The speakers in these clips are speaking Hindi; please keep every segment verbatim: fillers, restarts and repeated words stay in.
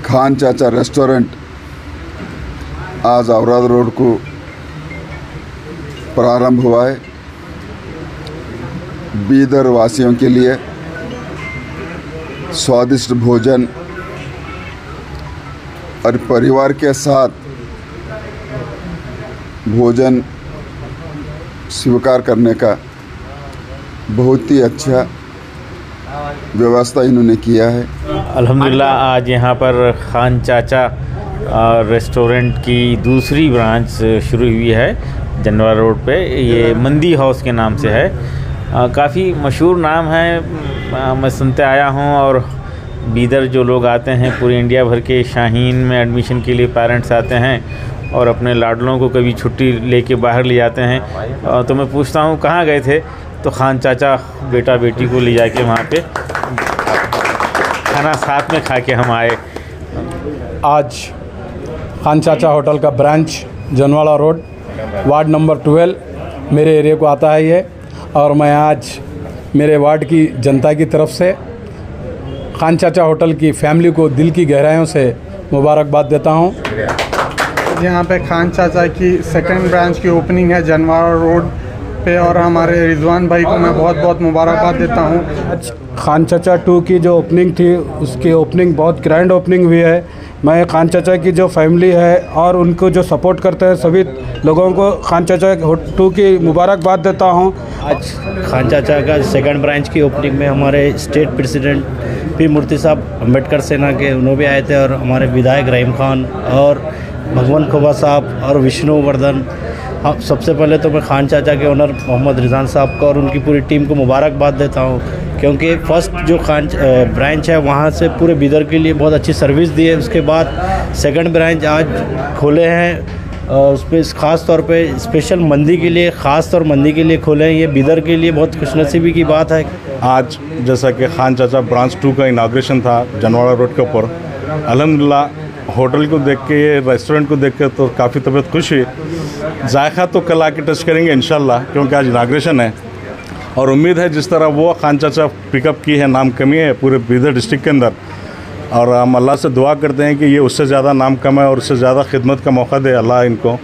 खान चाचा रेस्टोरेंट आज औराद रोड को प्रारंभ हुआ है। बीदर वासियों के लिए स्वादिष्ट भोजन और परिवार के साथ भोजन स्वीकार करने का बहुत ही अच्छा व्यवस्था इन्होंने किया है। अल्हम्दुलिल्लाह आज यहाँ पर खान चाचा रेस्टोरेंट की दूसरी ब्रांच शुरू हुई है जनवारा रोड पे। ये मंदी हाउस के नाम से है। काफ़ी मशहूर नाम है, आ, मैं सुनते आया हूँ। और बीदर जो लोग आते हैं पूरे इंडिया भर के शाहीन में एडमिशन के लिए पेरेंट्स आते हैं और अपने लाडलों को कभी छुट्टी लेके बाहर ले जाते हैं। तो मैं पूछता हूँ कहाँ गए थे, तो खान चाचा बेटा बेटी को ले जाके वहाँ पे खाना साथ में खा के हम आए। आज खान चाचा होटल का branch Janwada road ward number twelve मेरे एरिया को आता है ये, और मैं आज मेरे वार्ड की जनता की तरफ से खान चाचा होटल की फैमिली को दिल की गहराइयों से मुबारकबाद देता हूँ। यहाँ पे खान चाचा की सेकंड ब्रांच की ओपनिंग है जनवारा रोड पे, और हमारे रिजवान भाई को मैं बहुत बहुत मुबारकबाद देता हूँ। आज खान चाचा टू की जो ओपनिंग थी उसकी ओपनिंग बहुत ग्रैंड ओपनिंग हुई है। मैं खान चाचा की जो फैमिली है और उनको जो सपोर्ट करते हैं सभी लोगों को खान चाचा टू की मुबारकबाद देता हूँ। आज खान चाचा का सेकंड ब्रांच की ओपनिंग में हमारे स्टेट प्रेसिडेंट पी मूर्ति साहब अम्बेडकर सेना के उन्होंने भी आए थे, और हमारे विधायक रहीम खान और भगवंत खोबा साहब और विष्णु वर्धन। हाँ, सबसे पहले तो मैं खान चाचा के ओनर मोहम्मद रिजवान साहब को और उनकी पूरी टीम को मुबारकबाद देता हूँ, क्योंकि फ़र्स्ट जो खान ब्रांच है वहाँ से पूरे बीदर के लिए बहुत अच्छी सर्विस दी है। उसके बाद सेकंड ब्रांच आज खोले हैं, उस पर ख़ास तौर पे स्पेशल मंदी के लिए, ख़ास तौर मंदी के लिए खोले हैं। ये बीदर के लिए बहुत खुशनसीबी की बात है। आज जैसा कि खान चाचा ब्रांच टू का इनाग्रेशन था जनवाड़ा रोड के ऊपर, अल्हम्दुलिल्लाह होटल को देख के, ये रेस्टोरेंट को देख के तो काफ़ी तबीयत खुश हुई। जायका तो कल आके टच करेंगे इंशाल्लाह, क्योंकि आज इनाग्रेशन है, और उम्मीद है जिस तरह वो खान चाचा पिकअप की है, नाम कमी है पूरे बीदर डिस्ट्रिक्ट के अंदर, और हम अल्लाह से दुआ करते हैं कि ये उससे ज़्यादा नाम कमाए और उससे ज़्यादा खिदमत का मौका दे अल्लाह इनको।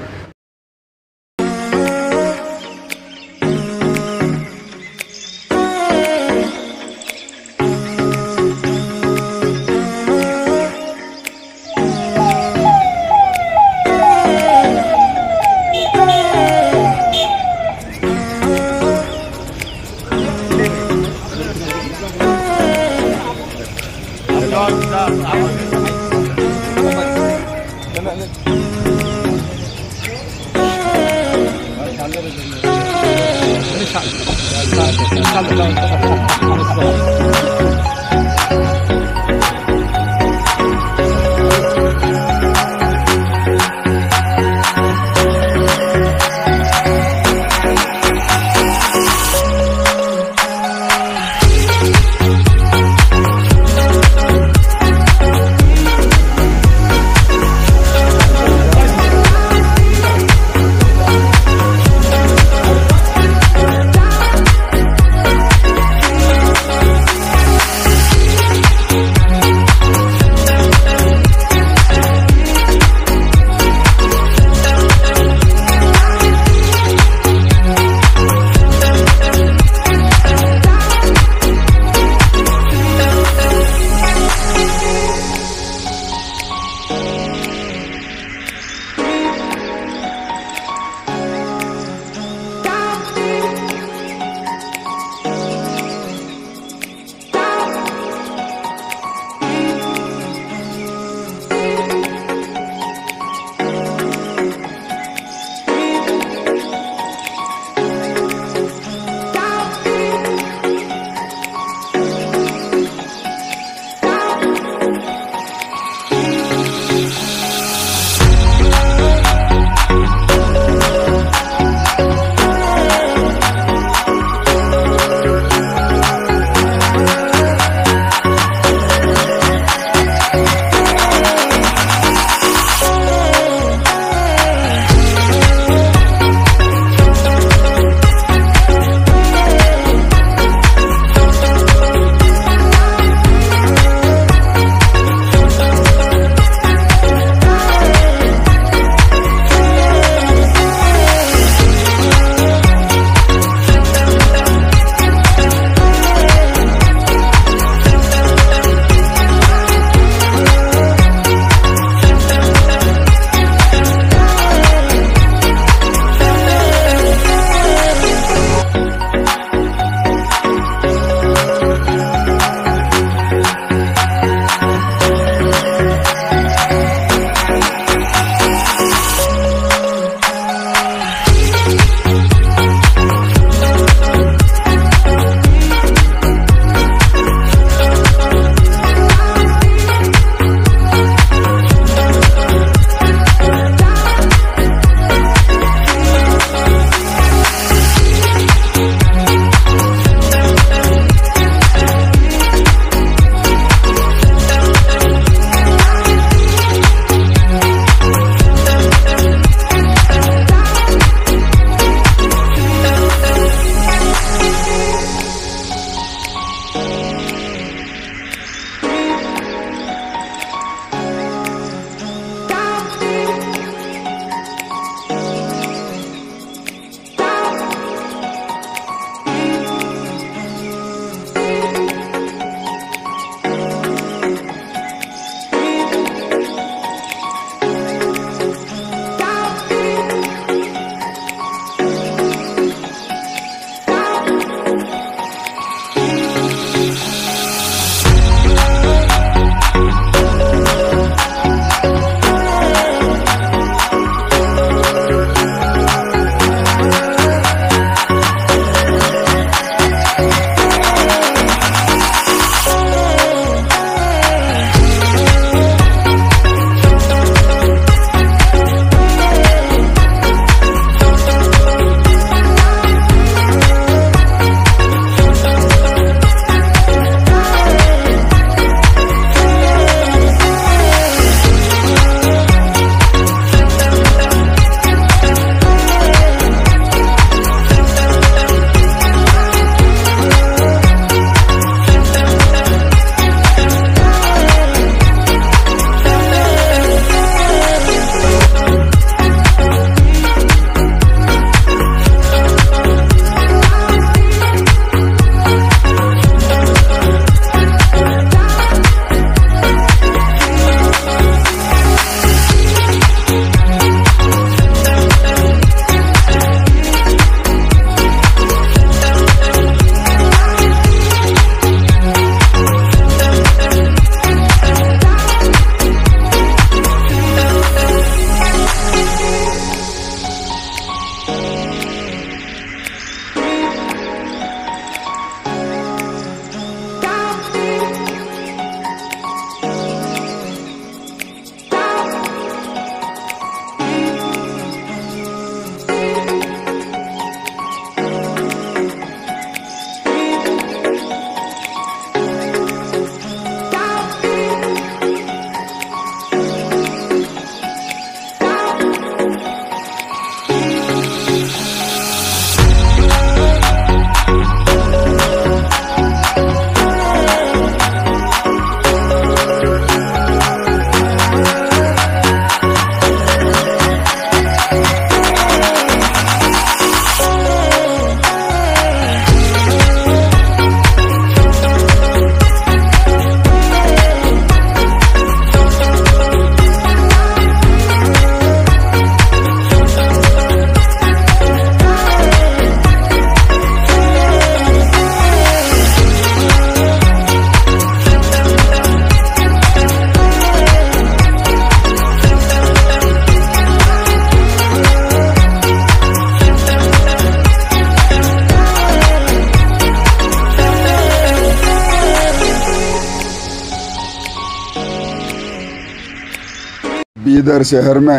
बीदर शहर में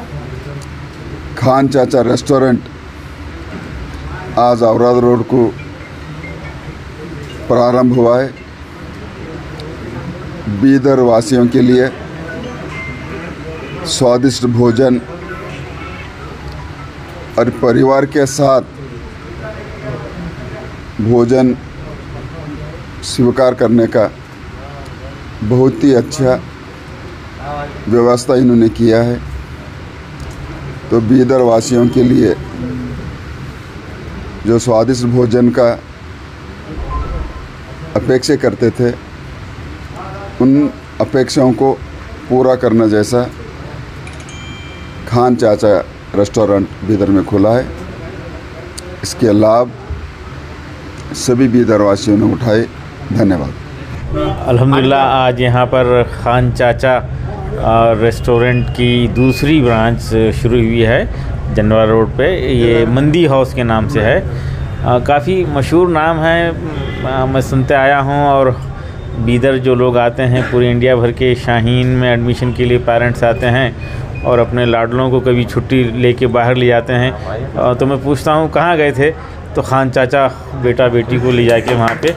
खान चाचा रेस्टोरेंट आज औराद रोड को प्रारंभ हुआ है। बीदर वासियों के लिए स्वादिष्ट भोजन और परिवार के साथ भोजन स्वीकार करने का बहुत ही अच्छा व्यवस्था इन्होंने किया है। तो बीदर वासियों के लिए जो स्वादिष्ट भोजन का अपेक्षा करते थे, उन अपेक्षाओं को पूरा करना जैसा खान चाचा रेस्टोरेंट बीदर में खुला है। इसके लाभ सभी बीदर वासियों ने उठाए। धन्यवाद। अल्हम्दुलिल्लाह आज यहाँ पर खान चाचा रेस्टोरेंट की दूसरी ब्रांच शुरू हुई है जनवारा रोड पे। ये मंदी हाउस के नाम से है। काफ़ी मशहूर नाम है, मैं सुनते आया हूँ। और बीदर जो लोग आते हैं पूरे इंडिया भर के, शाहीन में एडमिशन के लिए पेरेंट्स आते हैं और अपने लाडलों को कभी छुट्टी लेके बाहर ले जाते हैं। तो मैं पूछता हूँ कहाँ गए थे, तो खान चाचा बेटा बेटी को ले जाके वहाँ पे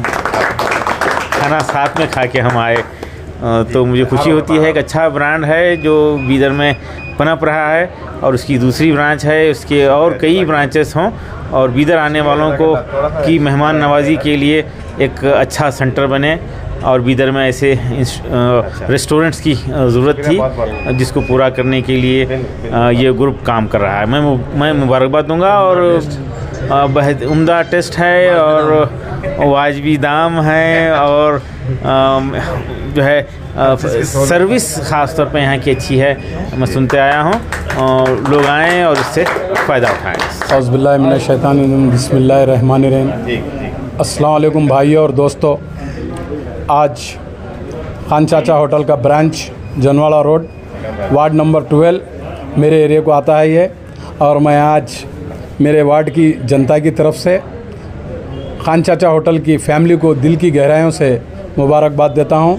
खाना साथ में खा के हम आए। तो मुझे खुशी होती है। एक अच्छा ब्रांड है जो बीदर में पनप रहा है और उसकी दूसरी ब्रांच है, उसके और कई ब्रांचेस हों और बीदर आने वालों को की मेहमान नवाजी के लिए एक अच्छा सेंटर बने। और बीदर में ऐसे रेस्टोरेंट्स की ज़रूरत थी जिसको पूरा करने के लिए ये ग्रुप काम कर रहा है। मैं मैं मुबारकबाद दूंगा। और बहुत उम्दा टेस्ट है और वाजबी दाम है और जो है सर्विस ख़ास तौर पे यहाँ की अच्छी है। मैं सुनते आया हूँ और लोग आएँ और इससे फ़ायदा उठाएँ। औज़ुबिल्लाहि मिनश शैतानिर बिस्मिल्लाहिर्रहमानिर्रहीम। अस्सलाम वालेकुम भाइयों और दोस्तों। आज खान चाचा होटल का branch Janwada road ward number twelve मेरे एरिया को आता है ये। और मैं आज मेरे वार्ड की जनता की तरफ से खान चाचा होटल की फैमिली को दिल की गहराइयों से मुबारकबाद देता हूं।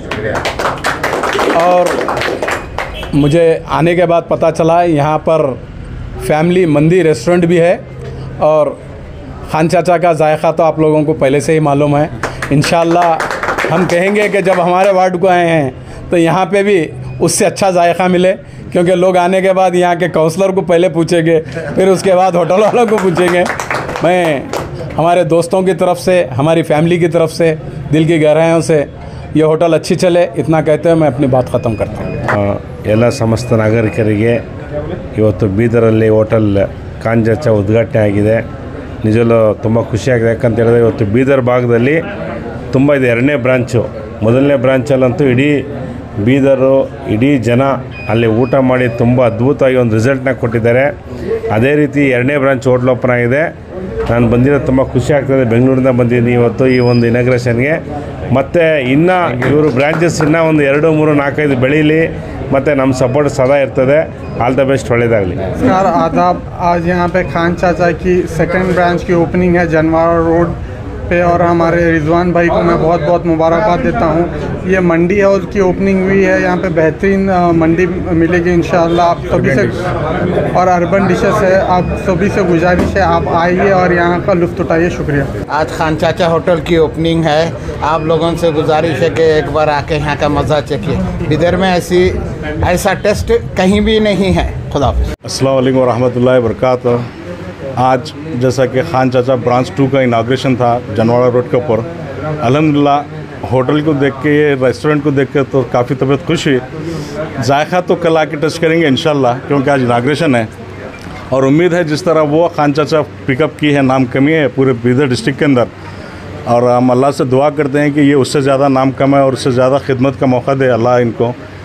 और मुझे आने के बाद पता चला यहाँ पर फैमिली मंदी रेस्टोरेंट भी है। और खान चाचा का जायका तो आप लोगों को पहले से ही मालूम है। इंशाअल्लाह हम कहेंगे कि जब हमारे वार्ड को आए हैं तो यहाँ पे भी उससे अच्छा जायका मिले, क्योंकि लोग आने के बाद यहाँ के काउंसलर को पहले पूछेंगे, फिर उसके बाद होटल वालों को पूछेंगे। मैं हमारे दोस्तों की तरफ से, हमारी फैमिली की तरफ से दिल की गहराइयों से ये होटल अच्छी चले, इतना कहते हुए मैं अपनी बात ख़त्म करता हूँ। ಎಲ್ಲ ಸಮಸ್ತ ನಾಗರಿಕರಿಗೆ ಇವತ್ತು ಬೀದರಲ್ಲಿ ಹೋಟೆಲ್ ಖಾನ್ ಚಾಚಾ ಉದ್ಘಾಟನೆ ಆಗಿದೆ। ನಿಜವೂ ತುಂಬ ಖುಷಿಯಾಗಿದೆ। ಯಾಕಂತ ಹೇಳಿದ್ರೆ ಇವತ್ತು ಬೀದರ್ ಭಾಗದಲ್ಲಿ ತುಂಬ ಇದೆ ಎರಡನೇ ಬ್ರಾಂಚು। ಮೊದಲನೇ ಬ್ರಾಂಚಲ್ಲಂತೂ ಇಡೀ ಬೀದರು ಇಡೀ ಜನ ಅಲ್ಲಿ ಊಟ ಮಾಡಿ ತುಂಬ ಅದ್ಭುತವಾಗಿ ಒಂದು ರಿಸಲ್ಟ್ನ ಕೊಟ್ಟಿದ್ದಾರೆ। ಅದೇ ರೀತಿ ಎರಡನೇ ಬ್ರಾಂಚ್ ಹೋಟ್ಲ್ ಓಪನ್ ಆಗಿದೆ। ನಾನು ಬಂದಿರೋದು ತುಂಬ ಖುಷಿ ಆಗ್ತದೆ। ಬೆಂಗಳೂರಿಂದ ಬಂದಿದ್ದೀನಿ ಇವತ್ತು ಈ ಒಂದು ಇನಾಗ್ರೇಷನ್ಗೆ। ಮತ್ತು ಇನ್ನು ಇವರು ಬ್ರಾಂಚಸ್ ಇನ್ನೂ ಒಂದು ಎರಡು ಮೂರು ನಾಲ್ಕೈದು ಬೆಳೀಲಿ ಮತ್ತು ನಮ್ಮ ಸಪೋರ್ಟ್ ಸದಾ ಇರ್ತದೆ। ಆಲ್ ದ ಬೆಸ್ಟ್, ಒಳ್ಳೆಯದಾಗಲಿ। नमस्कार, आदाब। आज यहाँ पे खान चाचा की सेकंड ब्रांच की ओपनिंग है जनवारा रोड पे और हमारे रिजवान भाई को मैं बहुत बहुत मुबारकबाद देता हूँ। ये मंडी हाउस की ओपनिंग हुई है। यहाँ पे बेहतरीन मंडी मिलेगी इंशाअल्लाह। आप सभी से और अर्बन डिशेस है, आप सभी से गुजारिश है आप आइए और यहाँ का लुत्फ़ उठाइए। शुक्रिया। आज खान चाचा होटल की ओपनिंग है। आप लोगों से गुजारिश है कि एक बार आके यहाँ का मज़ा चखिए। बिदर में ऐसी ऐसा टेस्ट कहीं भी नहीं है। खुदा हाफ़िज़। अस्सलाम वालेकुम रहमतुल्लाहि व बरकातहू। आज जैसा कि खान चाचा ब्रांच टू का इनाग्रेशन था जनवाड़ा रोड के ऊपर, अल्हम्दुलिल्लाह होटल को देख के, ये रेस्टोरेंट को देख के तो काफ़ी तबीयत खुश हुई। जायका तो कल आके टेस्ट करेंगे इंशाल्लाह, क्योंकि आज इनाग्रेशन है। और उम्मीद है जिस तरह वो खान चाचा पिकअप की है, नाम कमी है पूरे बीदर डिस्ट्रिक्ट के अंदर। और हम अल्लाह से दुआ करते हैं कि ये उससे ज़्यादा नाम कमाए और उससे ज़्यादा खिदमत का मौका दे अल्लाह इनको।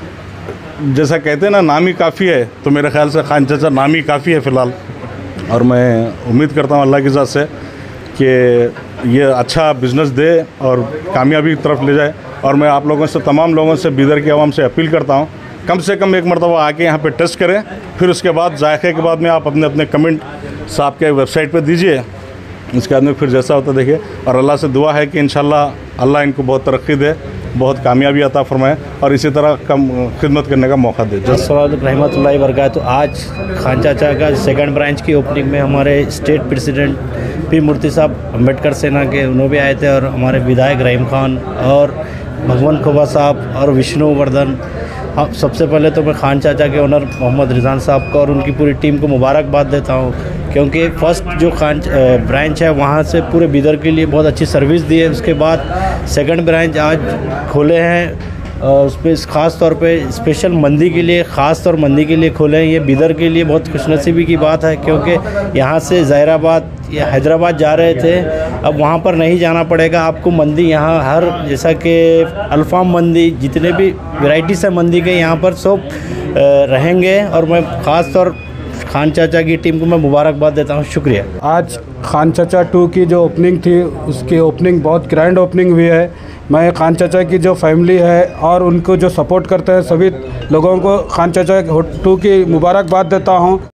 जैसा कहते हैं ना, नाम ही काफ़ी है, तो मेरे ख्याल से खान चाचा नाम ही काफ़ी है फ़िलहाल। और मैं उम्मीद करता हूँ अल्लाह की ज़ात से कि ये अच्छा बिज़नेस दे और कामयाबी की तरफ ले जाए। और मैं आप लोगों से, तमाम लोगों से, बीदर की आवाम से अपील करता हूँ कम से कम एक मरतबा आके यहाँ पे टेस्ट करें, फिर उसके बाद जायके के बाद में आप अपने अपने कमेंट साहब के वेबसाइट पे दीजिए। इसके बाद में फिर जैसा होता देखिए। और अल्लाह से दुआ है कि इंशाल्लाह अल्लाह इनको बहुत तरक्की दे बहुत कामयाबी अता फरमाए और इसी तरह कम खिदमत करने का मौका दे। रहमतुल्लाहि बरकात। तो आज खान चाचा का सेकंड ब्रांच की ओपनिंग में हमारे स्टेट प्रेसिडेंट पी मूर्ति साहब अम्बेडकर सेना के उन्होंने भी आए थे और हमारे विधायक रहीम खान और भगवान खोबा साहब और विष्णु वर्धन। हाँ, सबसे पहले तो मैं खान चाचा के ओनर मोहम्मद रिजवान साहब को और उनकी पूरी टीम को मुबारकबाद देता हूँ, क्योंकि फ़र्स्ट जो खान ब्रांच है वहाँ से पूरे बिदर के लिए बहुत अच्छी सर्विस दी है। उसके बाद सेकंड ब्रांच आज खोले हैं और उस पर ख़ास तौर पे स्पेशल मंदी के लिए ख़ास तौर मंदी के लिए खोले हैं। ये बिदर के लिए बहुत खुशनसीबी की बात है, क्योंकि यहाँ से ज़हीराबाद या हैदराबाद जा रहे थे, अब वहाँ पर नहीं जाना पड़ेगा आपको। मंदी यहाँ हर जैसा कि अल्फ़ाम मंदी जितने भी वैराइटीज़ है मंदी के यहाँ पर सब रहेंगे और मैं ख़ास तौर खान चाचा की टीम को मैं मुबारकबाद देता हूँ। शुक्रिया। आज खान चाचा टू की जो ओपनिंग थी उसकी ओपनिंग बहुत ग्रैंड ओपनिंग हुई है। मैं खान चाचा की जो फैमिली है और उनको जो सपोर्ट करते हैं सभी लोगों को खान चाचा टू की मुबारकबाद देता हूँ।